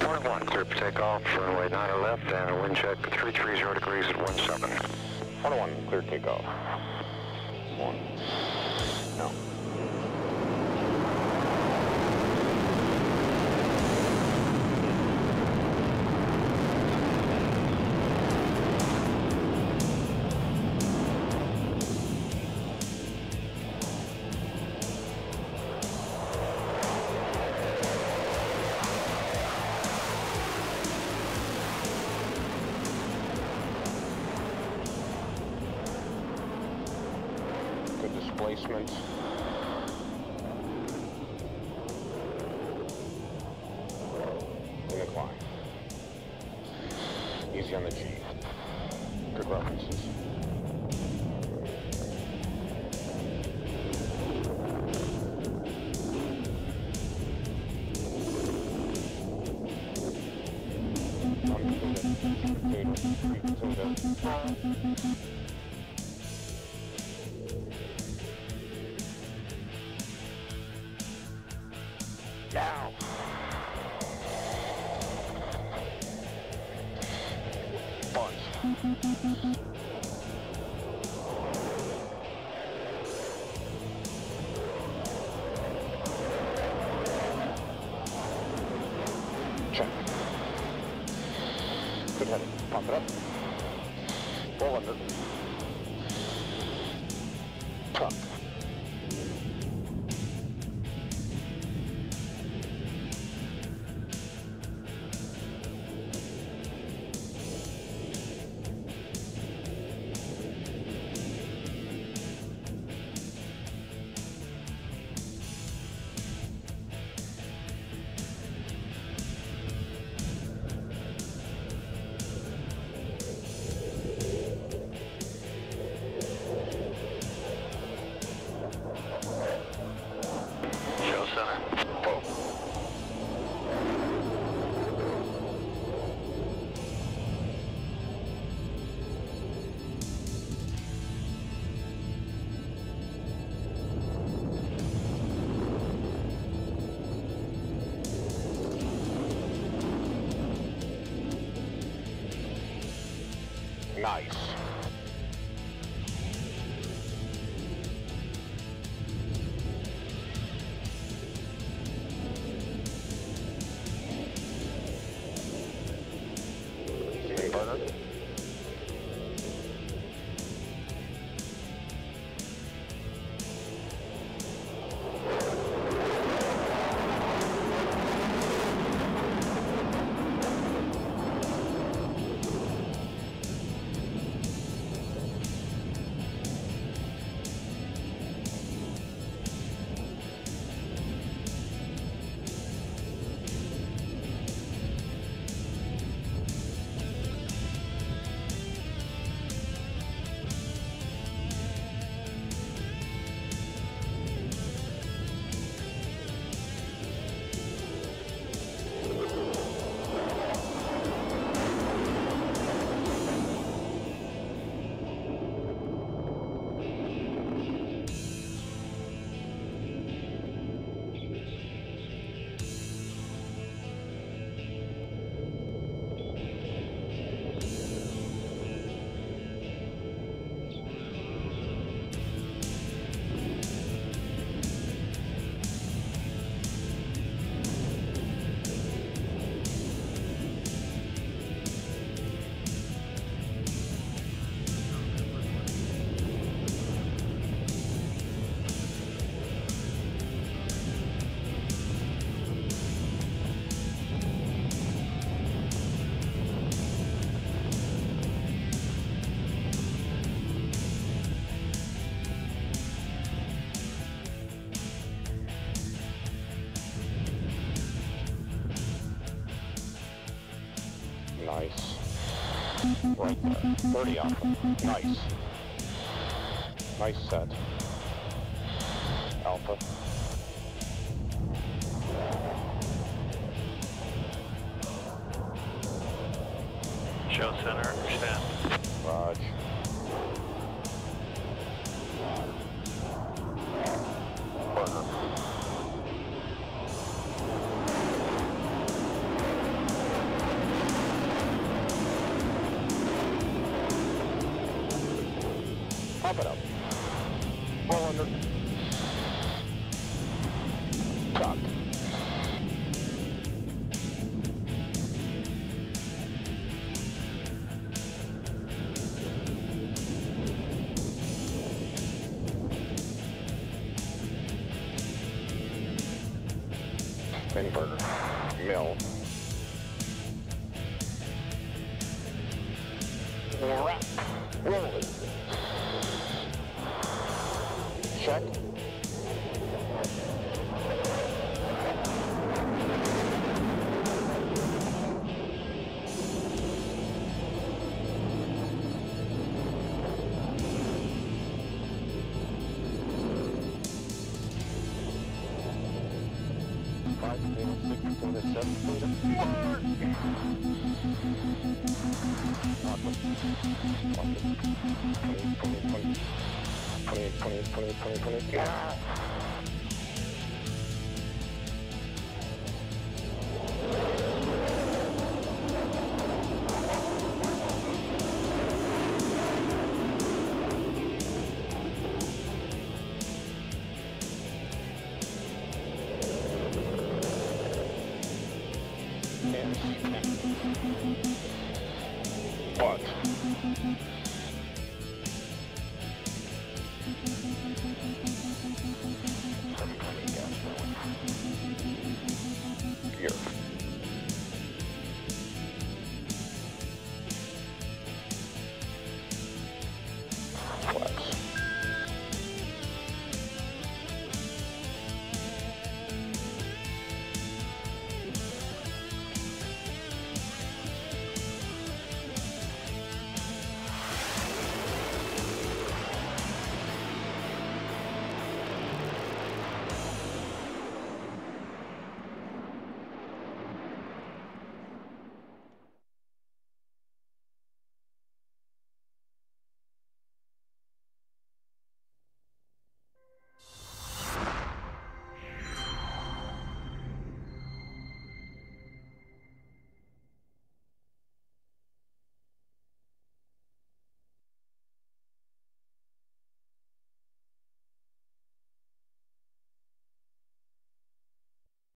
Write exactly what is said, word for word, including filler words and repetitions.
one, clear for takeoff, runway nine left, and a wind check three three zero degrees at one seven. one one, clear takeoff. One. No. Displacement. In the climb. Easy on the G. Good references. Now. Bunch. Check. Good heading. Pump it up. Roll under. Pump. Nice. Inverter. Nice. Right there. thirty off. Nice. Nice set. Alpha. Show center, stand. Raj. Burner. Pump it up. Roll under. Tuck. Inverter. Mill. Wrap. Roll. Check. Five, eight, six, to the seven, to the four. twenty, twenty, twenty, twenty, twenty, yeah. What? Here.